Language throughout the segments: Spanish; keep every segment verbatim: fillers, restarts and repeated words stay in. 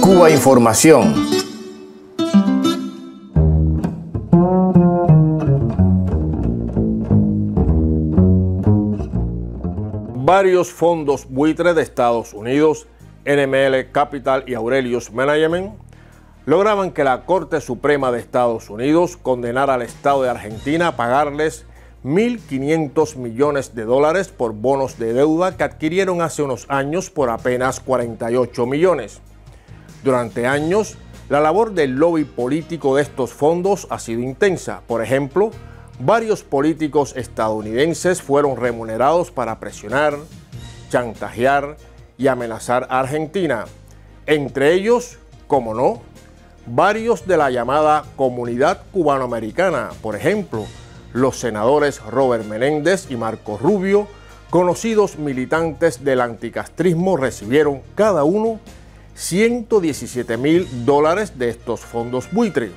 Cuba Información. Varios fondos buitre de Estados Unidos, N M L Capital y Aurelius Management, lograban que la Corte Suprema de Estados Unidos condenara al Estado de Argentina a pagarles mil quinientos millones de dólares por bonos de deuda que adquirieron hace unos años por apenas cuarenta y ocho millones. Durante años, la labor del lobby político de estos fondos ha sido intensa. Por ejemplo, varios políticos estadounidenses fueron remunerados para presionar, chantajear y amenazar a Argentina. Entre ellos, como no, varios de la llamada comunidad cubanoamericana. Por ejemplo, los senadores Robert Menéndez y Marco Rubio, conocidos militantes del anticastrismo, recibieron cada uno ciento diecisiete mil dólares de estos fondos buitre.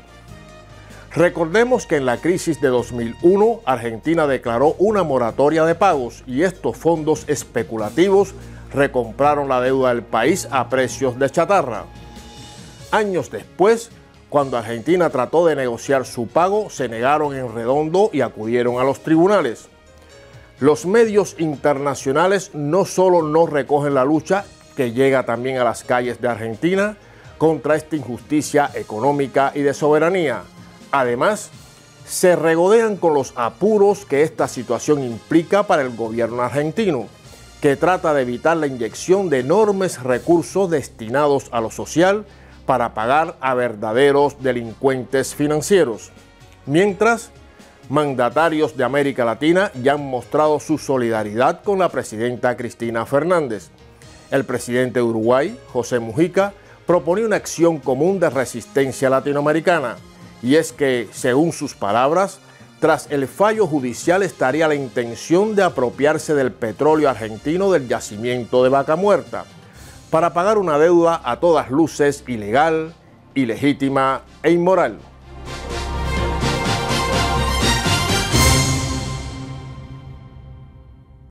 Recordemos que en la crisis de dos mil uno, Argentina declaró una moratoria de pagos y estos fondos especulativos recompraron la deuda del país a precios de chatarra. Años después, cuando Argentina trató de negociar su pago, se negaron en redondo y acudieron a los tribunales. Los medios internacionales no solo no recogen la lucha, que llega también a las calles de Argentina, contra esta injusticia económica y de soberanía. Además, se regodean con los apuros que esta situación implica para el gobierno argentino, que trata de evitar la inyección de enormes recursos destinados a lo social para pagar a verdaderos delincuentes financieros. Mientras, mandatarios de América Latina ya han mostrado su solidaridad con la presidenta Cristina Fernández. El presidente de Uruguay, José Mujica, proponía una acción común de resistencia latinoamericana. Y es que, según sus palabras, tras el fallo judicial estaría la intención de apropiarse del petróleo argentino del yacimiento de Vaca Muerta, para pagar una deuda a todas luces ilegal, ilegítima e inmoral.